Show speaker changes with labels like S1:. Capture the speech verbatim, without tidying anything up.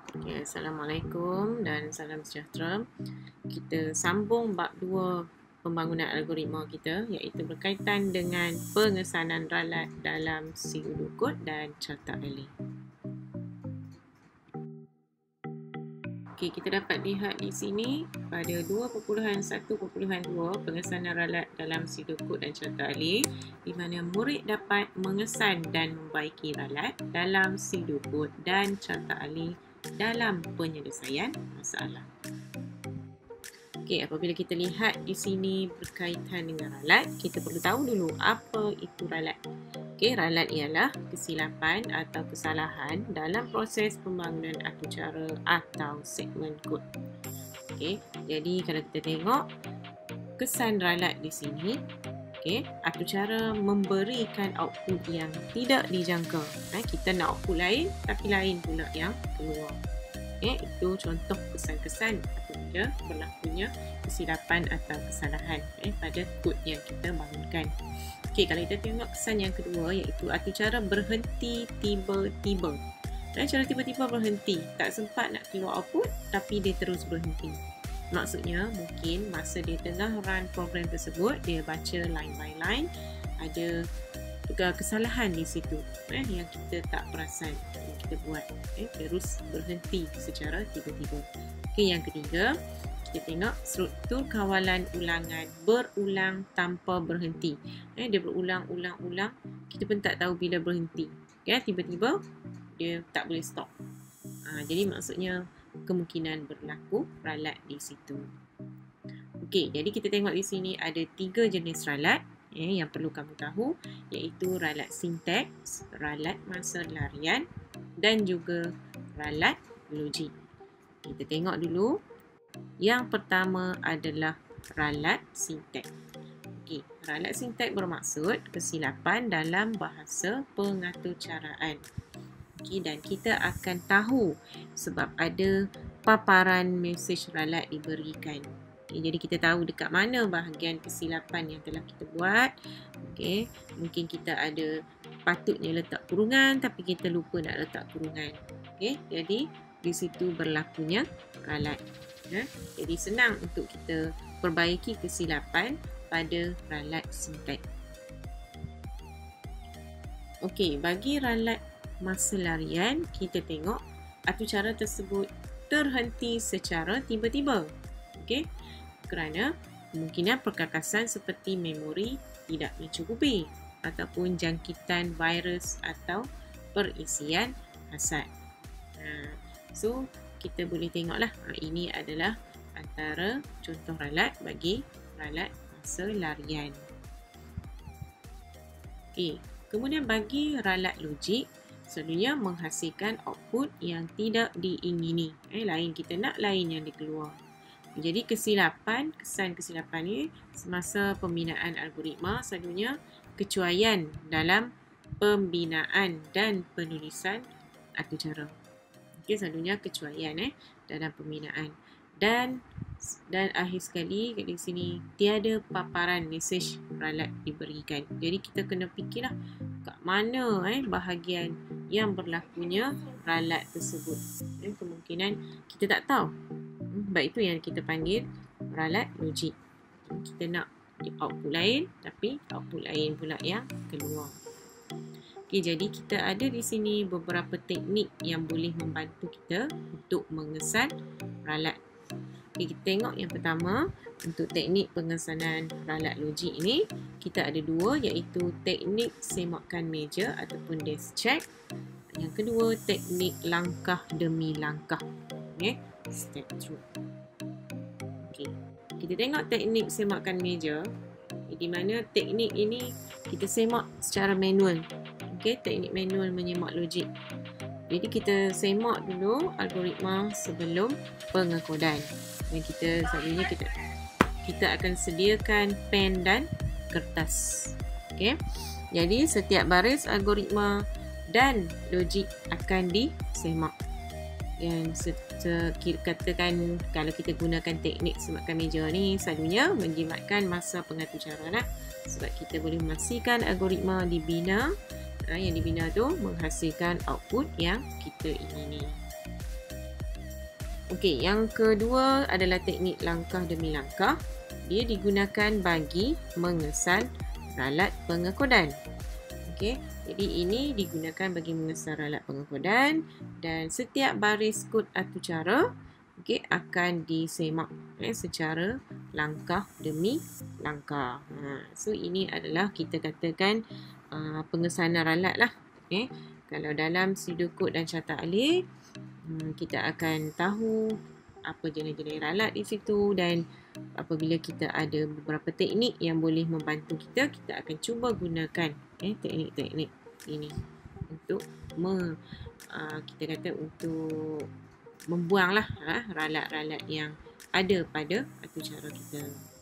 S1: Okay, Assalamualaikum dan salam sejahtera. Kita sambung bab dua pembangunan algoritma kita, iaitu berkaitan dengan pengesanan ralat dalam pseudocode dan carta alih. Okay, kita dapat lihat di sini pada dua titik satu titik dua pengesanan ralat dalam pseudocode dan carta alih, di mana murid dapat mengesan dan membaiki ralat dalam pseudocode dan carta alih dalam penyelesaian masalah. Okey, apabila kita lihat di sini berkaitan dengan ralat, kita perlu tahu dulu apa itu ralat. Okey, ralat ialah kesilapan atau kesalahan dalam proses pembangunan aktu cara atau segmen kod. Okey, jadi kalau kita tengok kesan ralat di sini, okey, aktu cara memberikan output yang tidak dijangka. Eh, kita nak output lain tapi lain pula yang keluar. Okay, itu contoh kesan-kesan apabila berlakunya kesilapan atau kesalahan eh, pada kod yang kita bangunkan. Okay, kalau kita tengok kesan yang kedua, iaitu aktu cara berhenti tiba-tiba. Eh, cara tiba-tiba berhenti, tak sempat nak keluar output tapi dia terus berhenti. Maksudnya mungkin masa dia tengah run program tersebut, dia baca line by line, ada kesalahan di situ eh, yang kita tak perasan yang kita buat, eh, terus berhenti secara tiba-tiba. Okay, yang ketiga, kita tengok struktur kawalan ulangan berulang tanpa berhenti. Eh, dia berulang-ulang-ulang, kita pun tak tahu bila berhenti. Okay, tiba-tiba dia tak boleh stop. Ha, jadi maksudnya kemungkinan berlaku ralat di situ. Okey, jadi kita tengok di sini ada tiga jenis ralat eh, yang perlu kamu tahu, iaitu ralat sinteks, ralat masa larian dan juga ralat logik. Kita tengok dulu. Yang pertama adalah ralat sinteks. Okey, ralat sinteks bermaksud kesilapan dalam bahasa pengaturcaraan. Okey, dan kita akan tahu sebab ada paparan mesej ralat diberikan. Okay, jadi kita tahu dekat mana bahagian kesilapan yang telah kita buat. Okay, mungkin kita ada patutnya letak kurungan tapi kita lupa nak letak kurungan. Okay, jadi di situ berlakunya ralat. Ya, jadi senang untuk kita perbaiki kesilapan pada ralat sinteks. Okey, bagi ralat masa larian, kita tengok aktu cara tersebut terhenti secara tiba-tiba. Okey, kerana kemungkinan perkakasan seperti memori tidak mencukupi ataupun jangkitan virus atau perisian hasad. Ha, so, kita boleh tengoklah, ha, ini adalah antara contoh ralat bagi ralat masa larian. Okey, kemudian bagi ralat logik, selalunya menghasilkan output yang tidak diingini. Eh, lain kita nak, lain yang dikeluar. Jadi kesilapan, kesan kesilapan ni semasa pembinaan algoritma selalunya kecuaian dalam pembinaan dan penulisan aktu cara. Okey, selalunya kecuaian eh dalam pembinaan. Dan dan akhir sekali kat sini tiada paparan mesej ralat diberikan. Jadi kita kena fikirlah kat mana eh bahagian yang berlakunya ralat tersebut. Eh, kemungkinan kita tak tahu. Sebab itu yang kita panggil ralat logik. Kita nak output lain tapi output lain pula yang keluar. Okey, jadi kita ada di sini beberapa teknik yang boleh membantu kita untuk mengesan ralat. Okey, kita tengok yang pertama, untuk teknik pengesanan ralat logik ini, kita ada dua, iaitu teknik semakkan meja ataupun desk check. Yang kedua, teknik langkah demi langkah. Okay, step through. Okay, kita tengok teknik semakkan meja, di mana teknik ini kita semak secara manual. Okay, teknik manual menyemak logik. Jadi kita semak dulu algoritma sebelum pengekodan. Dan kita selalunya kita kita akan sediakan pen dan kertas. Okay, jadi setiap baris algoritma dan logik akan disemak. Dan katakan kalau kita gunakan teknik semakkan meja ni, selalunya menjimatkan masa pengaturcaraan, sebab kita boleh memastikan algoritma dibina, yang dibina tu menghasilkan output yang kita ingini. Okey, yang kedua adalah teknik langkah demi langkah. Dia digunakan bagi mengesan ralat pengekodan. Okey, jadi ini digunakan bagi mengesan ralat pengekodan dan setiap baris kod atau cara okey akan disemak eh, secara langkah demi langkah. Ha, so ini adalah kita katakan uh, pengesanan ralat lah. Okay. Kalau dalam pseudocode dan carta alih, hmm, kita akan tahu apa jenis-jenis ralat di situ, dan apabila kita ada beberapa teknik yang boleh membantu kita, kita akan cuba gunakan eh, teknik-teknik ini untuk me, uh, kita kata untuk membuanglah ha, ralat-ralat yang ada pada atau cara kita.